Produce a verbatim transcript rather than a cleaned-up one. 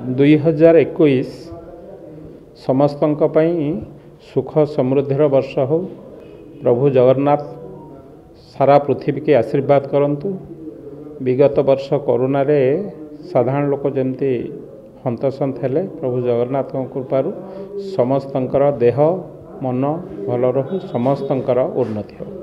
दुई हजार इक्कीस समस्तंक पई सुख समृद्धिर वर्ष हो। प्रभु जगन्नाथ सारा पृथ्वी के आशीर्वाद करंतु। विगत वर्ष कोरोना रे साधारण लोक जमती हंतसंत हेले प्रभु जगन्नाथ कृपारू समस्तंकर देह मन भल रहू, समस्तंकर उन्नति हो।